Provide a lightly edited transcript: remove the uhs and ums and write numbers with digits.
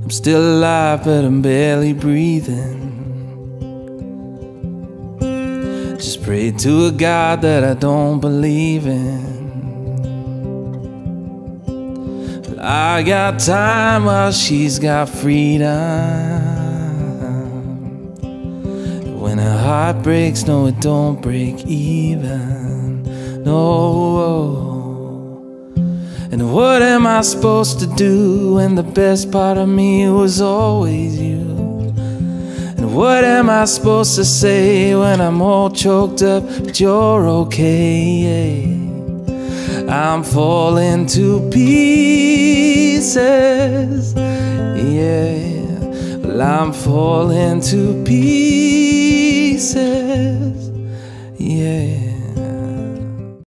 I'm still alive, but I'm barely breathing. Just pray to a God that I don't believe in. But I got time while she's got freedom. When her heart breaks, no, it don't break even. No. And what am I supposed to do when the best part of me was always you? And what am I supposed to say when I'm all choked up, but you're okay? I'm falling to pieces, yeah. Well, I'm falling to pieces, yeah.